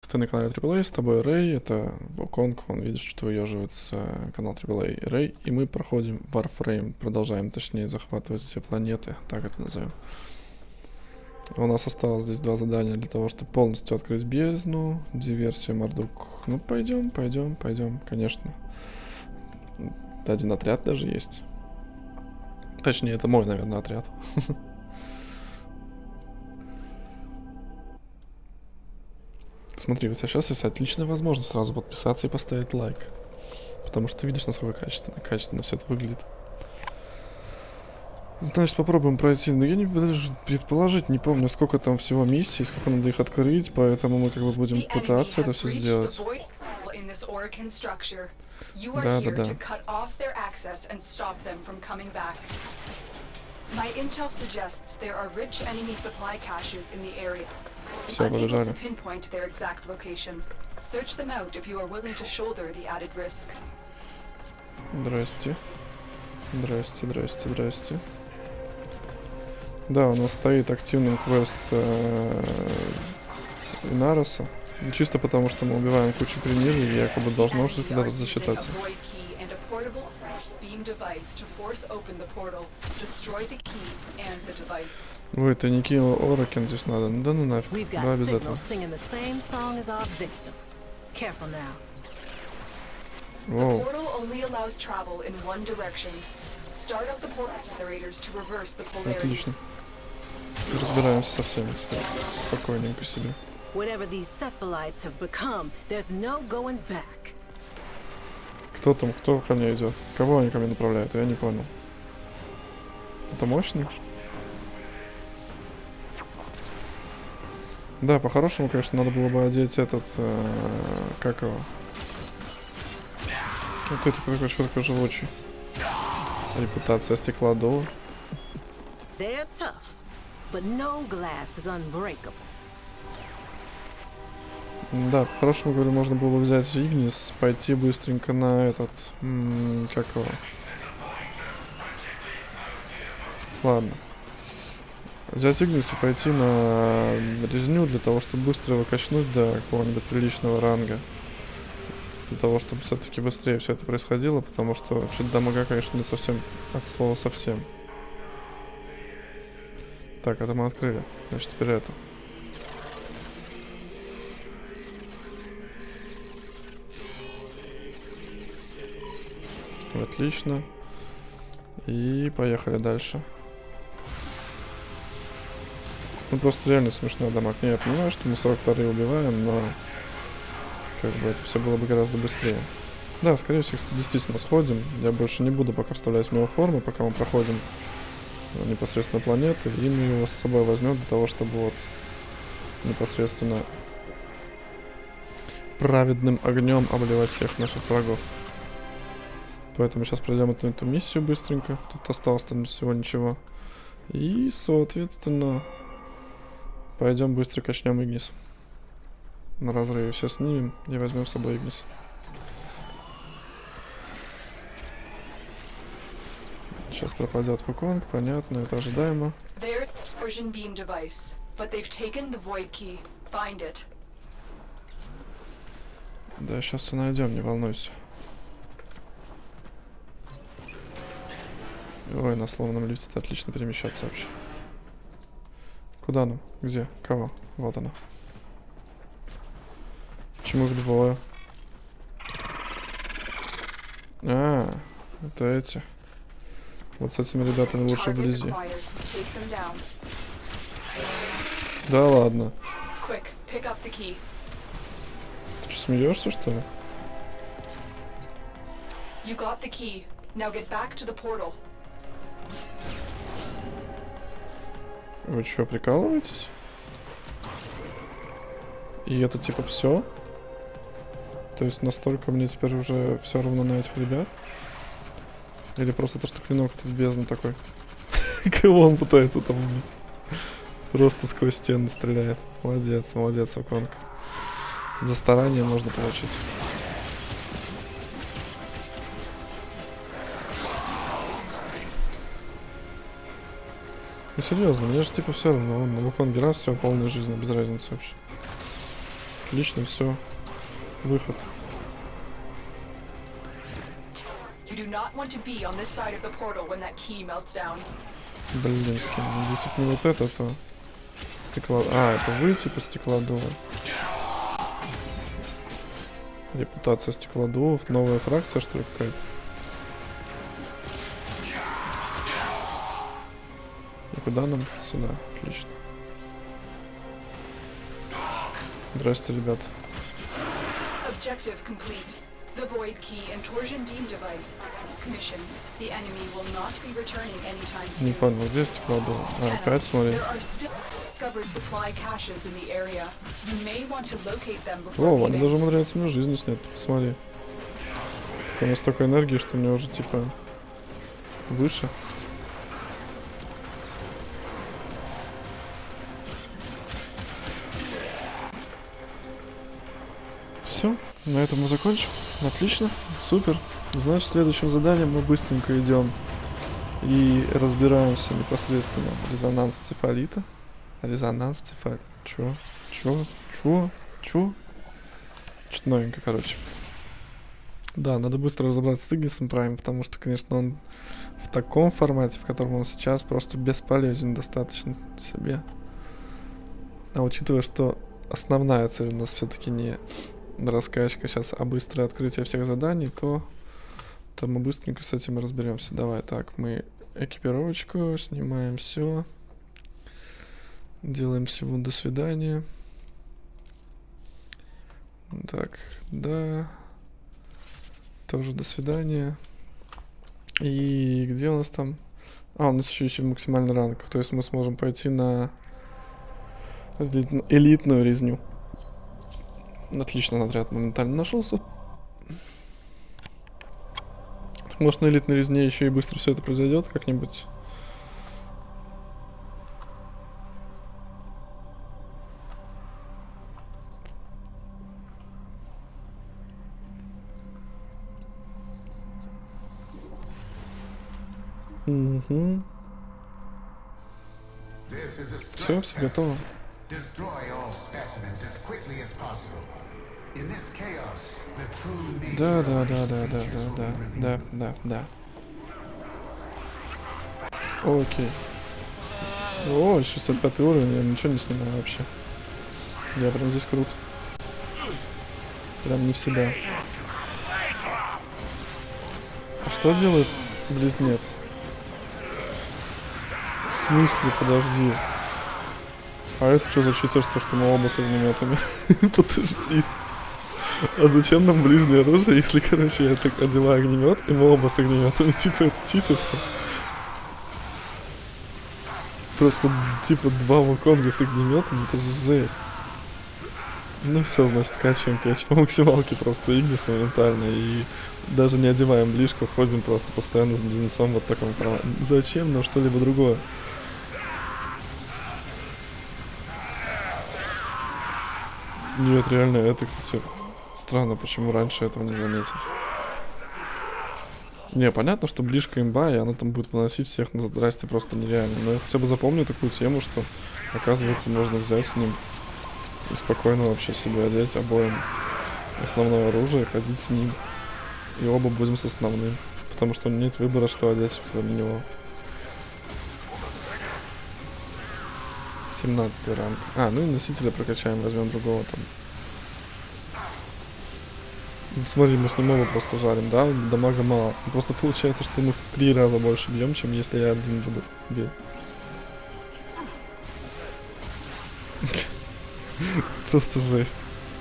Ты на канале AAA, с тобой Рэй, это Вуконг, он видит, что выеживается канал AAA Рэй, и мы проходим Warframe, продолжаем, точнее, захватывать все планеты, так это назовем. У нас осталось здесь 2 задания для того, чтобы полностью открыть бездну, диверсия, Мордук. Ну, пойдем, конечно. 1 отряд даже есть. Точнее, это мой, наверное, отряд. Смотри, у тебя сейчас есть отличная возможность сразу подписаться и поставить лайк. Потому что ты видишь, насколько качественно все это выглядит. Значит, попробуем пройти. Но я не даже предположить не помню, сколько там всего миссий, сколько надо их открыть, поэтому мы как бы будем пытаться это все сделать. Да. Все, побежали. Здрасте. Да, у нас стоит активным квест Инароса. Чисто потому, что мы убиваем кучу принижей, и якобы должно что-то куда-то засчитаться. Ой, тайники Оракен здесь надо. Да ну нафиг, давай без этого. Воу. Отлично. Разбираемся со всеми теперь. Спокойненько себе. Кто там, кто ко мне идет? Кого они ко мне направляют? Я не понял. Кто-то мощный? Да, по-хорошему, конечно, надо было бы одеть этот... как его? Вот это какой человек живучий. Репутация стеклодува. Да, по-хорошему, говорю, можно было бы взять Игнис, пойти быстренько на этот... как его? Ладно. Взять Игнис и пойти на резню для того, чтобы быстро его качнуть до какого-нибудь приличного ранга. Для того, чтобы все-таки быстрее все это происходило, потому что что-то дамага, конечно, не совсем от слова совсем. Так, это мы открыли. Значит, теперь это. Отлично. И поехали дальше. Ну просто реально смешной дамаг. Не, я понимаю, что мы 42-е убиваем, но как бы это все было бы гораздо быстрее. Да, скорее всего, действительно сходим. Я больше не буду пока вставлять в него форму, пока мы проходим непосредственно планеты. И мы его с собой возьмем для того, чтобы вот непосредственно праведным огнем обливать всех наших врагов. Поэтому сейчас пройдем эту миссию быстренько. Тут осталось там всего ничего. И, соответственно, пойдем быстро качнем Игнис. На разрыве все снимем и возьмем с собой Игнис. Сейчас пропадет Вуконг, понятно, это ожидаемо. Да, сейчас все найдем, не волнуйся. Ой, на сломанном лифте-то отлично перемещаться вообще. Куда нам? Где? Кого? Вот она. Почему их двое? А, это эти. Вот с этими ребятами лучше вблизи. Да ладно. Ты что, смеешься, что ли? Вы что, прикалываетесь? И это типа все? То есть настолько мне теперь уже все равно на этих ребят? Или просто то, что клинок тут бездна такой? Кого он пытается там убить? Просто сквозь стены стреляет. Молодец, молодец, Вуконг. За старание можно получить. Ну серьезно, мне же типа все равно, он на Вуконге раз, все, полная жизнь, без разницы вообще. Отлично, все. Выход. Блин, скин. Если бы не вот это, то... Стекло... А, это вы типа стеклодува. Репутация стеклодувов. Новая фракция, что ли, какая-то? И куда нам? Сюда. Отлично. Здрасте, ребят. The Void Key and Torsion Beam device commission. The enemy will not be returning anytime soon. Не понял, где стеклодув? А, опять смотри. О, они даже умудряются мне жизни снять, посмотри. У меня столько энергии, что мне уже типа выше. Все, на этом мы закончим. Отлично, супер. Значит, следующим заданием мы быстренько идем и разбираемся непосредственно в резонанс цефалита. Резонанс цефалита. Чё? Что-то новенькое, короче. Да, надо быстро разобраться с Игнисом Прайм, потому что, конечно, он в таком формате, в котором он сейчас, просто бесполезен достаточно себе. А учитывая, что основная цель у нас все-таки не раскачка сейчас, а быстрое открытие всех заданий, то мы быстренько с этим разберемся. Давай, так, мы экипировочку, снимаем все, делаем всего до свидания. Так, да, тоже до свидания. И где у нас там? А, у нас еще максимальный ранг, то есть мы сможем пойти на элитную резню. Отлично, отряд моментально нашелся. Может, на элитной резне еще и быстро все это произойдет как-нибудь. Угу. Все готово. Да. Окей. О, 65 уровень, я ничего не снимаю вообще. Я прям здесь крут. Прям не в себя. А что делает близнец? В смысле, подожди. А это что за читерство, что мы оба с огнеметами? Подожди. А зачем нам ближнее оружие, если, короче, я так одеваю огнемет, и мы оба с огнеметами? Типа, это читерство. Просто, типа, два Вуконга с огнеметом, это же жесть. Ну все, значит, качаем по максималке просто Игнис моментально. И даже не одеваем ближку, ходим просто постоянно с близнецом вот в таком формате. Зачем нам что-либо другое? Нет, реально, это, кстати, странно, почему раньше этого не заметил. Не, понятно, что ближка имба, и она там будет выносить всех на здрасте просто нереально. Но я хотя бы запомню такую тему, что, оказывается, можно взять с ним и спокойно вообще себе одеть обоим основное оружие, ходить с ним. И оба будем с основным. Потому что нет выбора, что одеть кроме него. 17 ранг. А, ну и носителя прокачаем, возьмем другого там. Смотри, мы с ним оба просто жарим, да? Дамага мало. Просто получается, что мы в 3 раза больше бьем, чем если я один буду бить. Просто жесть.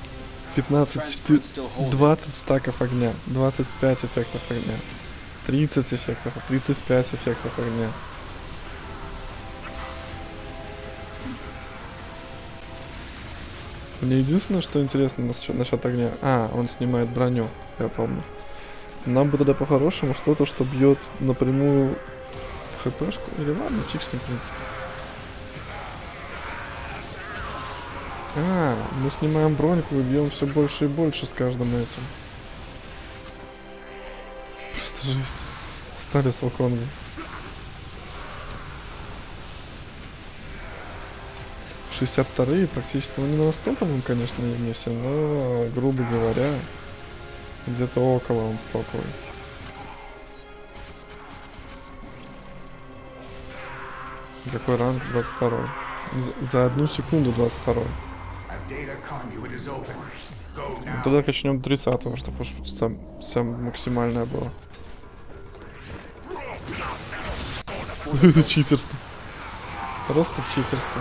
20 стаков огня, 25 эффектов огня, 30 эффектов, 35 эффектов огня. Мне единственное, что интересно насчет огня. А, он снимает броню, я помню. Нам бы тогда по-хорошему что-то, что бьет напрямую в хпшку. Или ладно, фиг с ним, в принципе. А, мы снимаем броньку и бьем все больше и больше с каждым этим. Просто жесть. Стали с Вуконгом. 62-е практически, ну не на стоповом, конечно, Евнисе, но, грубо говоря, где-то около он стоповый. Какой ранг? 22-й. За 1 секунду 22-й. Тогда качнем 30-го, чтобы уж сам максимальное было. Это читерство. Просто читерство.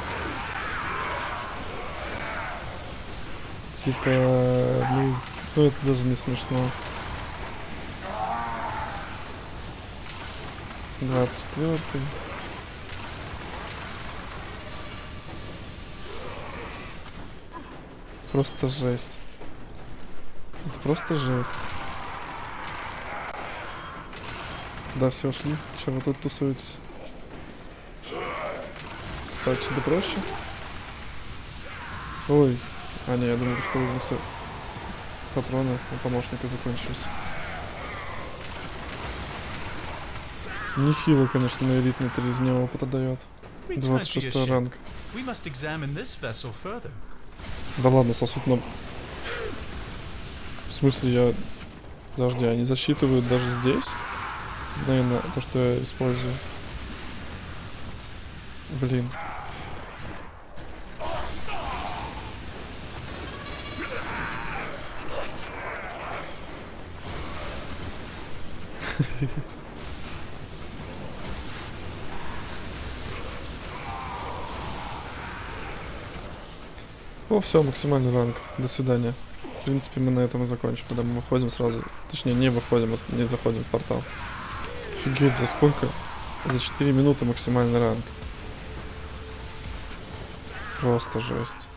Типа, ну это даже не смешно. 24-й. Просто жесть. Это просто жесть. Да, все, шли. Че вы тут тусуетесь? Спать сюда проще? Ой. А, не, я думаю, что уже все патроны у помощника закончились. Нехило, конечно, на элитный резне опыта дает. 26 ранг. Да ладно, сосуд нам... В смысле, я... Подожди, они засчитывают даже здесь? Наверное, то, что я использую. Блин. О, все, максимальный ранг. До свидания. В принципе, мы на этом и закончим, когда мы выходим сразу. Точнее, не выходим, а не заходим в портал. Офигеть, за сколько? За 4 минуты максимальный ранг. Просто жесть.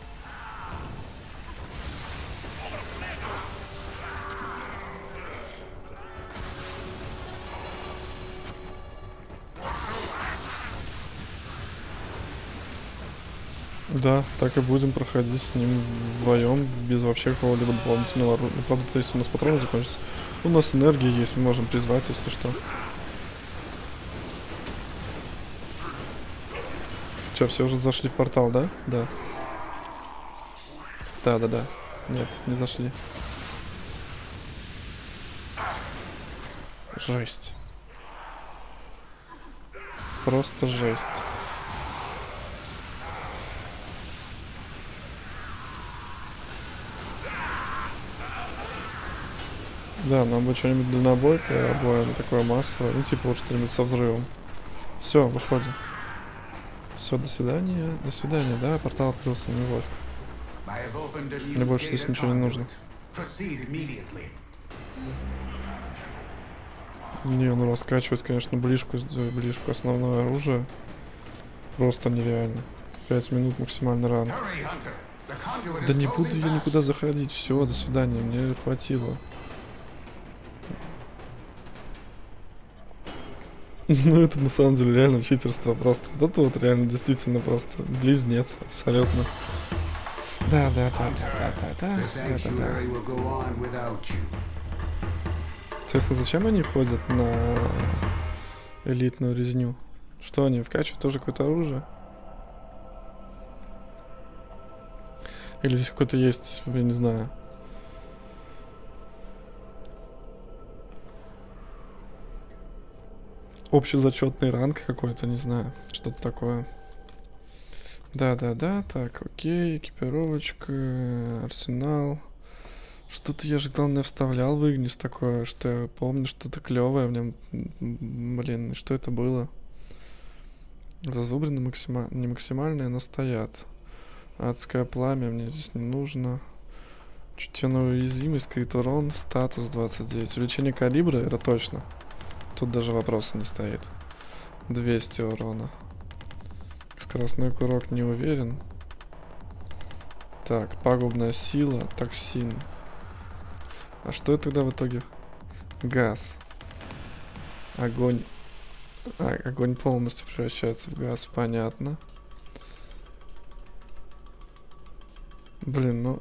Да, так и будем проходить с ним вдвоем, без вообще какого-либо дополнительного оружия. Ну, правда, то есть у нас патроны закончатся. У нас энергия есть, мы можем призвать, если что. Че, все уже зашли в портал, да? Да. Да. Нет, не зашли. Жесть. Просто жесть. Да, нам бы что-нибудь дальнобойкое, обоим такое массовое, ну типа вот что-нибудь со взрывом. Все, выходим. Все, до свидания. До свидания, да, портал открылся, не вовк. Мне больше здесь ничего не нужно. Не, ну раскачивать, конечно, ближку основное оружие. Просто нереально. 5 минут максимальный ранг. Да не буду я никуда заходить. Все, до свидания, мне хватило. Ну это на самом деле реально читерство просто. Вот это вот реально действительно просто близнец, абсолютно. Да. Интересно, зачем они ходят на элитную резню? Что они вкачивают? Тоже какое-то оружие? Или здесь какой-то есть, я не знаю. Общезачетный ранг какой-то, не знаю. Что-то такое. Да. Так, окей. Экипировочка. Арсенал. Что-то я же, главное, вставлял в Игнис такое, что я помню, что-то клевое в нем. Блин, что это было? Зазубрины не максимальные, но стоят. Адское пламя мне здесь не нужно. Чутьяная уязвимость, крит урон, статус 29. Увеличение калибра, это точно. Тут даже вопроса не стоит. 200 урона. Скоростной курок не уверен. Так, пагубная сила, токсин. А что это тогда в итоге? Газ. Огонь. Огонь полностью превращается в газ, понятно. Блин, ну...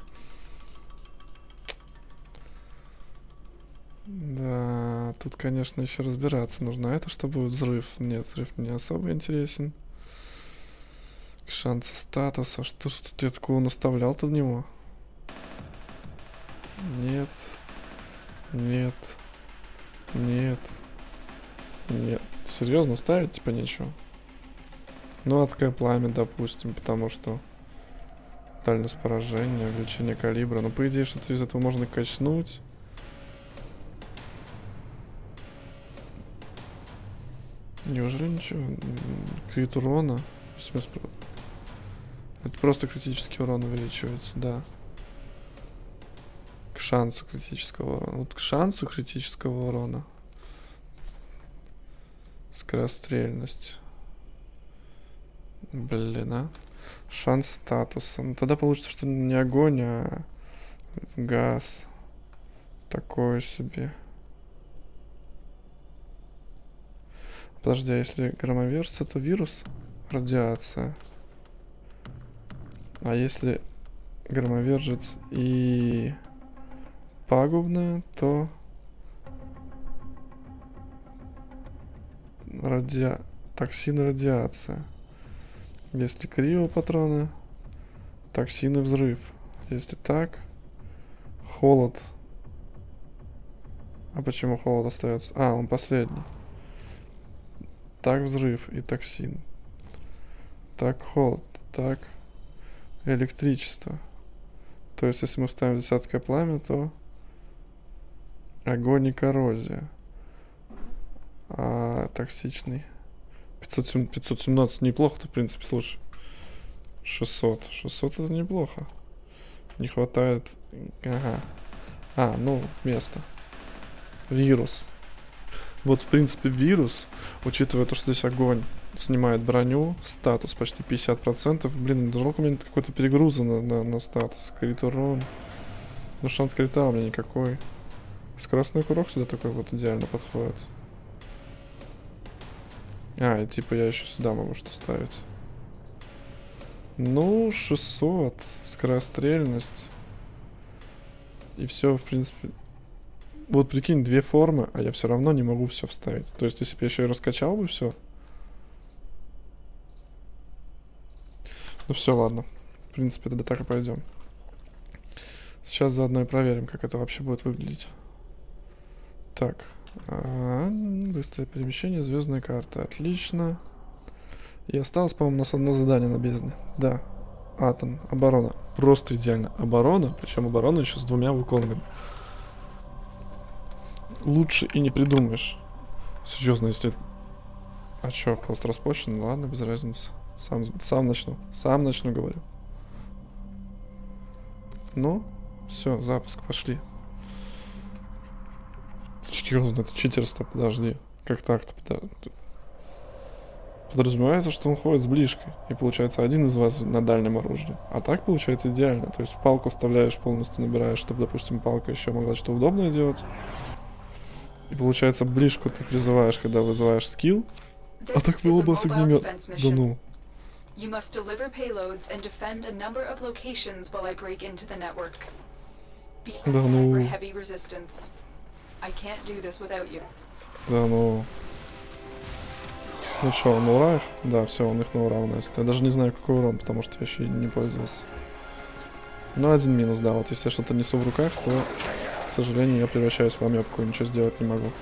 Да, тут, конечно, еще разбираться нужно. А это что будет взрыв? Нет, взрыв мне особо интересен. Шансы статуса. Что ж тут я такого наставлял-то в него? Нет. Нет. Нет. Нет. Серьезно, ставить типа нечего? Ну, адское пламя, допустим, потому что дальность поражения, увеличение калибра. Ну, по идее, что-то из этого можно качнуть. Неужели ничего? Крит урона? Это просто критический урон увеличивается, да. К шансу критического урона. Вот к шансу критического урона. Скорострельность. Блин, а? Шанс статуса. Ну, тогда получится, что не огонь, а газ. Такое себе. Подожди, а если громовержцы, то вирус? Радиация. А если громовержец и пагубная, то токсин и радиация. Если криопатроны, токсин и взрыв. Если так, холод. А почему холод остается? А, он последний. Так, взрыв и токсин. Так, холод. Так, электричество. То есть, если мы ставим здесь адское пламя, то огонь и коррозия. А токсичный. 517 неплохо-то, в принципе, слушай. 600. 600 это неплохо. Не хватает. Ага. А, ну, место. Вирус. Вот, в принципе, вирус, учитывая то, что здесь огонь снимает броню, статус почти 50%. Блин, жалко, у меня какой-то перегруз на статус. Крит урон. Но шанс крита у меня никакой. Скоростной курок сюда такой вот идеально подходит. А, и типа я еще сюда могу что ставить. Ну, 600. Скорострельность. И все, в принципе. Вот прикинь, две формы, а я все равно не могу все вставить. То есть, если бы я еще и раскачал бы все. Ну все, ладно. В принципе, тогда так и пойдем. Сейчас заодно и проверим, как это вообще будет выглядеть. Так. Быстрое перемещение, звездная карта. Отлично. И осталось, по-моему, у нас одно задание на бездне. Да. Атом. Оборона. Просто идеально. Оборона. Причем оборона еще с 2 выконгами. Лучше и не придумаешь. Серьезно, если... А чё, холст распущен? Ладно, без разницы. Сам начну. Сам начну, говорю. Ну, все, запуск, пошли. Серьезно, это читерство, подожди. Как так-то? Подразумевается, что он ходит с ближкой. И получается, один из вас на дальнем оружии. А так получается идеально. То есть в палку вставляешь, полностью набираешь, чтобы, допустим, палка еще могла что-то удобное делать. И получается, ближку ты призываешь, когда вызываешь скилл. А так было бы с огнемет. Да ну. Да ну. Да ну. Ну что, он на ура их? Да, все, он их на ура уносит. Я даже не знаю, какой урон, потому что я еще и не пользовался. Ну, один минус, да. Вот если я что-то несу в руках, то, к сожалению, я превращаюсь в амебку и ничего сделать не могу.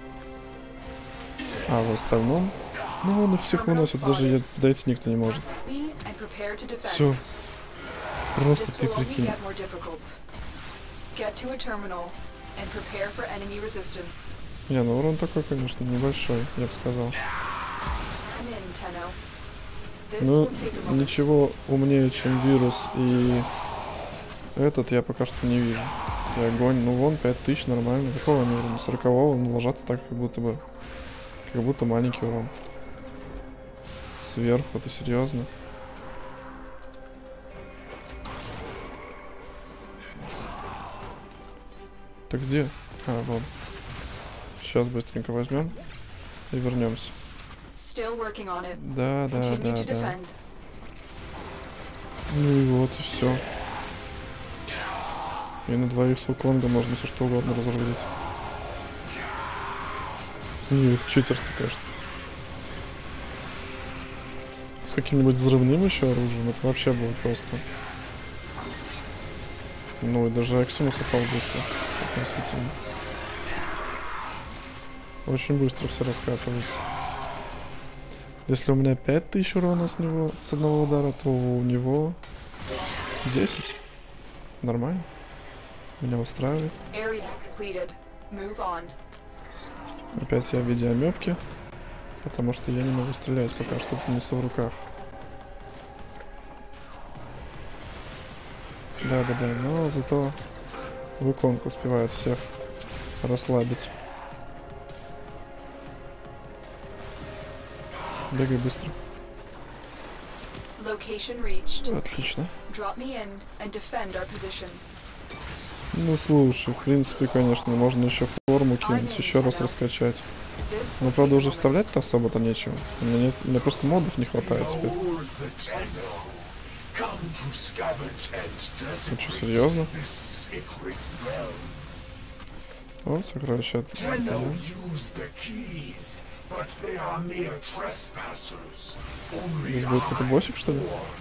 А в остальном... Ну, он их всех выносит, даже дойти никто не может. Все. Просто ты прикинь. Не, ну урон такой, конечно, небольшой, я бы сказал. Ну, ничего умнее, чем вирус и этот я пока что не вижу. И огонь, ну вон 5000, нормально. Какого они уровня? 40-го, он ложится так, как будто бы... Как будто маленький урон. Сверху, это серьезно? Так где? А, вон. Сейчас быстренько возьмем и вернемся. Да. Ну и вот, и все. И на 2 с Вуконга можно все что угодно разрулить. И это читерство, конечно. каким-нибудь взрывным еще оружием, это вообще будет просто. Ну и даже Эксимус упал быстро, относительно. Очень быстро все раскатывается. Если у меня 5000 урона с него, с одного удара, то у него 10. Нормально. Меня устраивает. Опять я в виде амебки, потому что я не могу стрелять, пока что несу в руках. Да-да-да, но зато Вуконг успевает всех расслабить. Бегай быстро. Отлично. Ну слушай, в принципе, конечно, можно еще форму кинуть, еще раз раскачать. Но правда уже вставлять-то особо-то нечего. Мне просто модов не хватает теперь. Ты что, серьезно? О, сокровище. Здесь будет какой-то боссик, что ли?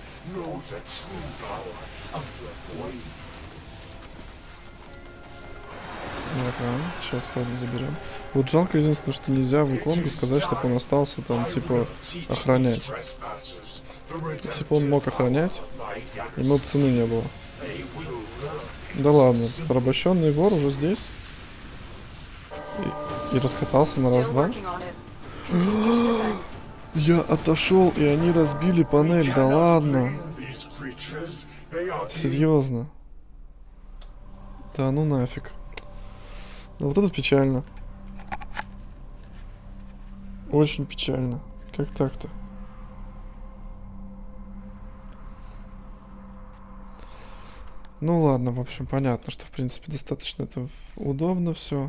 Ага, сейчас сходим заберем. Вот жалко единственное, что нельзя Вуконгу сказать, чтобы он остался там, типа, охранять. Если бы он мог охранять, ему бы цены не было. Да ладно, порабощенный вор уже здесь. И раскатался на раз-два. Я отошел, и они разбили панель, да ладно. Серьезно. Да ну нафиг. Ну, вот это печально. Очень печально. Как так-то? Ну ладно, в общем, понятно, что в принципе достаточно это удобно все.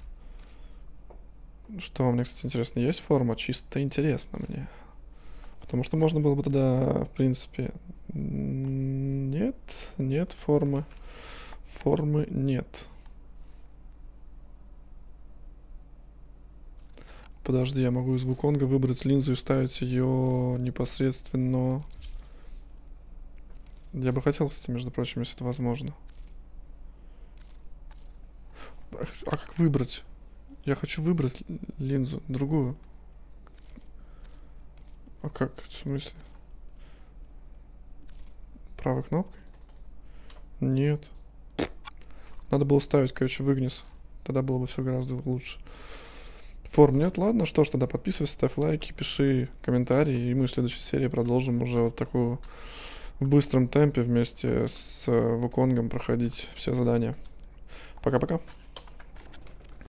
Что мне, кстати, интересно, есть форма? Чисто интересно мне. Потому что можно было бы тогда, в принципе... Нет, нет формы. Формы нет. Подожди, я могу из Вуконга выбрать линзу и вставить ее непосредственно... Я бы хотел, кстати, между прочим, если это возможно. А как выбрать? Я хочу выбрать линзу, другую. А как? В смысле? Правой кнопкой? Нет. Надо было ставить, короче, в Игнис. Тогда было бы все гораздо лучше. Форм нет? Ладно, что ж, тогда подписывайся, ставь лайки, пиши комментарии. И мы в следующей серии продолжим уже вот такую в быстром темпе вместе с Вуконгом проходить все задания. Пока-пока.